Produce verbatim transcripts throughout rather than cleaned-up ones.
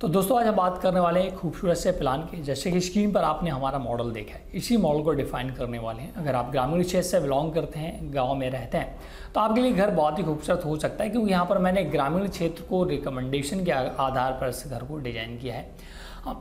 तो दोस्तों आज हम बात करने वाले हैं एक खूबसूरत से प्लान की। जैसे कि स्क्रीन पर आपने हमारा मॉडल देखा है, इसी मॉडल को डिफाइन करने वाले हैं। अगर आप ग्रामीण क्षेत्र से बिलोंग करते हैं, गांव में रहते हैं, तो आपके लिए घर बहुत ही खूबसूरत हो सकता है, क्योंकि यहाँ पर मैंने ग्रामीण क्षेत्र को रिकमेंडेशन के आधार पर इस घर को डिजाइन किया है।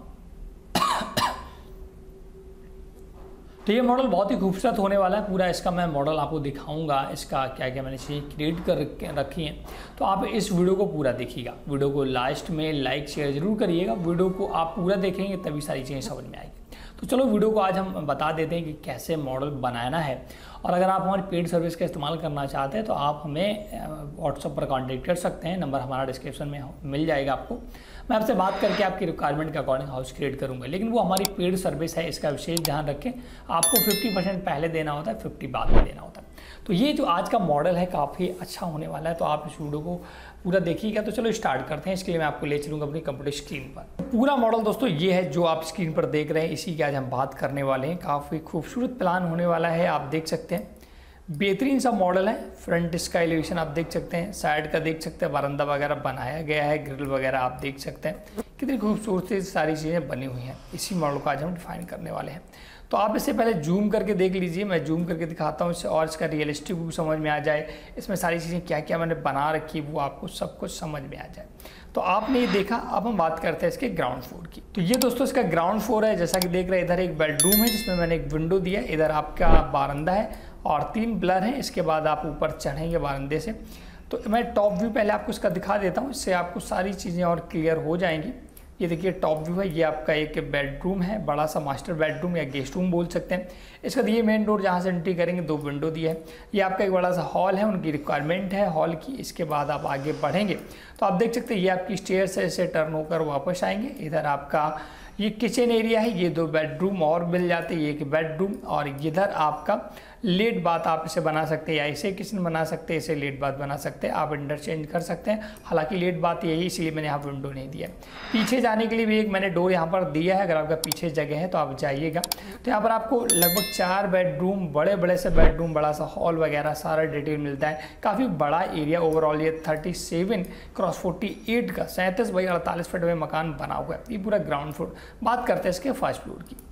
तो ये मॉडल बहुत ही खूबसूरत होने वाला है। पूरा इसका मैं मॉडल आपको दिखाऊंगा, इसका क्या क्या मैंने चीज़ें क्रिएट कर रखी हैं। तो आप इस वीडियो को पूरा देखिएगा, वीडियो को लास्ट में लाइक शेयर जरूर करिएगा। वीडियो को आप पूरा देखेंगे तभी सारी चीज़ें समझ में आएगी। तो चलो वीडियो को आज हम बता देते हैं कि कैसे मॉडल बनाना है। और अगर आप हमारी पेड सर्विस का इस्तेमाल करना चाहते हैं तो आप हमें व्हाट्सएप पर कांटेक्ट कर सकते हैं। नंबर हमारा डिस्क्रिप्शन में मिल जाएगा आपको। मैं आपसे बात करके आपकी रिक्वायरमेंट के अकॉर्डिंग हाउस क्रिएट करूंगा, लेकिन वो हमारी पेड सर्विस है, इसका विशेष ध्यान रखें। आपको पचास परसेंट पहले देना होता है, पचास बाद में देना होता है। तो ये जो आज का मॉडल है काफ़ी अच्छा होने वाला है, तो आप इस वीडियो को पूरा देखिएगा। तो चलो स्टार्ट करते हैं। इसके लिए मैं आपको ले चलूँगा अपनी कंप्यूटर स्क्रीन पर। पूरा मॉडल दोस्तों ये है जो आप स्क्रीन पर देख रहे हैं, इसी की आज हम बात करने वाले हैं। काफ़ी खूबसूरत प्लान होने वाला है, आप देख सकते हैं। बेहतरीन सा मॉडल है। फ्रंट इसका एलिवेशन आप देख सकते हैं, साइड का देख सकते हैं, बरामदा वगैरह बनाया गया है, ग्रिल वगैरह आप देख सकते हैं। कितनी खूबसूरती सारी चीज़ें बनी हुई हैं। इसी मॉडल को आज हम डिफाइन करने वाले हैं। तो आप इससे पहले जूम करके देख लीजिए, मैं जूम करके दिखाता हूँ इससे, और इसका रियलिस्टिक भी समझ में आ जाए। इसमें सारी चीज़ें क्या क्या मैंने बना रखी वो आपको सब कुछ समझ में आ जाए। तो आपने ये देखा। अब हम बात करते हैं इसके ग्राउंड फ्लोर की। तो ये दोस्तों इसका ग्राउंड फ्लोर है। जैसा कि देख रहे हैं, इधर एक बेडरूम है जिसमें मैंने एक विंडो दिया, इधर आपका बारंदा है और तीन पिलर हैं। इसके बाद आप ऊपर चढ़ेंगे बारंदे से। तो मैं टॉप व्यू पहले आपको इसका दिखा देता हूँ, इससे आपको सारी चीज़ें और क्लियर हो जाएंगी। ये देखिए टॉप व्यू है, ये आपका एक बेडरूम है, बड़ा सा मास्टर बेडरूम या गेस्ट रूम बोल सकते हैं। इसका ये मेन डोर जहाँ से एंट्री करेंगे, दो विंडो दिया है। ये आपका एक बड़ा सा हॉल है, उनकी रिक्वायरमेंट है हॉल की। इसके बाद आप आगे बढ़ेंगे तो आप देख सकते हैं ये आपकी स्टेयर्स है, इसे टर्न होकर वापस आएंगे। इधर आपका ये किचन एरिया है, ये दो बेडरूम और मिल जाते हैं, एक बेडरूम और इधर आपका लेट बाथ आप इसे बना सकते हैं, या इसे किचन बना सकते हैं, इसे लेट बाथ बना सकते हैं, आप इंटरचेंज कर सकते हैं। हालांकि लेट बाथ यही, इसलिए मैंने यहाँ विंडो नहीं दिया। पीछे जाने के लिए भी एक मैंने डोर यहाँ पर दिया है, अगर आपका पीछे जगह है तो आप जाइएगा। तो यहाँ पर आपको लगभग चार बेडरूम, बड़े बड़े से बेडरूम, बड़ा सा हॉल वगैरह सारा डिटेल मिलता है। काफ़ी बड़ा एरिया ओवरऑल, ये thirty seven cross forty eight का सैंतीस बाई अड़तालीस फीट में मकान बना हुआ है। ये पूरा ग्राउंड फ्लोर। बात करते हैं इसके फर्स्ट फ्लोर की।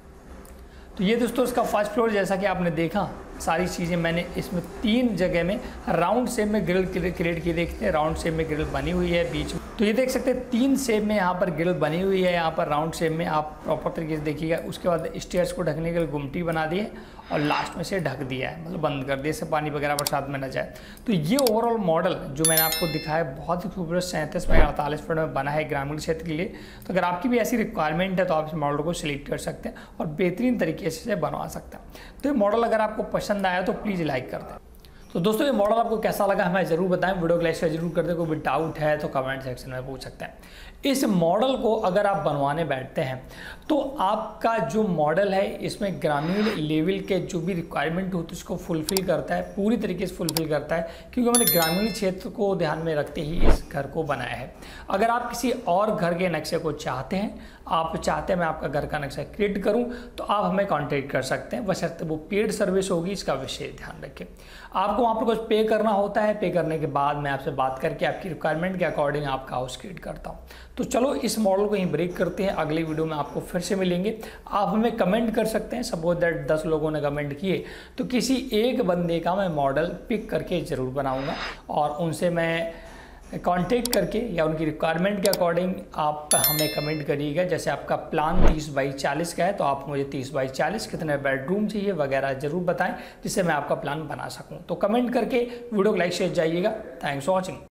तो ये दोस्तों इसका फर्स्ट फ्लोर, जैसा कि आपने देखा सारी चीज़ें मैंने इसमें तीन जगह में राउंड शेप में ग्रिल क्रिएट की, देखते हैं राउंड शेप में ग्रिल बनी हुई है बीच में। तो ये देख सकते हैं तीन शेप में यहाँ पर ग्रिल बनी हुई है, यहाँ पर राउंड शेप में आप प्रॉपर तरीके से देखिएगा। उसके बाद स्टेयर्स को ढकने के लिए गुमटी बना दी है और लास्ट में से ढक दिया है, मतलब बंद कर दिया, इससे पानी वगैरह बरसात में न जाए। तो ये ओवरऑल मॉडल जो मैंने आपको दिखाया बहुत ही खूबसूरत सैंतीस बाई अड़तालीस फीट में बना है ग्रामीण क्षेत्र के लिए। तो अगर आपकी भी ऐसी रिक्वायरमेंट है तो आप इस मॉडल को सिलेक्ट कर सकते हैं और बेहतरीन तरीके से बनवा सकते हैं। तो ये मॉडल अगर आपको पसंद आया तो प्लीज़ लाइक कर दें। तो दोस्तों ये मॉडल आपको कैसा लगा हमें ज़रूर बताएं। वीडियो को लाइक शेयर जरूर कर दें। कोई भी डाउट है तो कमेंट सेक्शन में पूछ सकते हैं। इस मॉडल को अगर आप बनवाने बैठते हैं तो आपका जो मॉडल है इसमें ग्रामीण लेवल के जो भी रिक्वायरमेंट होती है उसको फुलफिल करता है, पूरी तरीके से फुलफिल करता है, क्योंकि मैंने ग्रामीण क्षेत्र को ध्यान में रखते ही इस घर को बनाया है। अगर आप किसी और घर के नक्शे को चाहते हैं, आप चाहते हैं मैं आपका घर का नक्शा क्रिएट करूं, तो आप हमें कांटेक्ट कर सकते हैं, बशर्ते वो पेड सर्विस होगी, इसका विशेष ध्यान रखें। आपको वहाँ पर कुछ पे करना होता है, पे करने के बाद मैं आपसे बात करके आपकी रिक्वायरमेंट के अकॉर्डिंग आपका हाउस क्रिएट करता हूँ। तो चलो इस मॉडल को यहीं ब्रेक करते हैं, अगली वीडियो में आपको फिर से मिलेंगे। आप हमें कमेंट कर सकते हैं, सपोज दैट दस लोगों ने कमेंट किए तो किसी एक बंदे का मैं मॉडल पिक करके ज़रूर बनाऊँगा और उनसे मैं कांटेक्ट करके या उनकी रिक्वायरमेंट के अकॉर्डिंग आप हमें कमेंट करिएगा। जैसे आपका प्लान तीस बाई चालीस का है तो आप मुझे तीस बाई चालीस कितने बेडरूम चाहिए वगैरह ज़रूर बताएं, जिससे मैं आपका प्लान बना सकूं। तो कमेंट करके वीडियो को लाइक शेयर जाइएगा। Thanks for watching.